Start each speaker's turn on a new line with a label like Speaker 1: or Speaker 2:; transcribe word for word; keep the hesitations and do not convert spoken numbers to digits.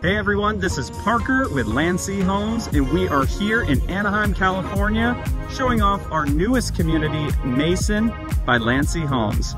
Speaker 1: Hey everyone, this is Parker with Landsea Homes, and we are here in Anaheim, California, showing off our newest community, Mason by Landsea Homes.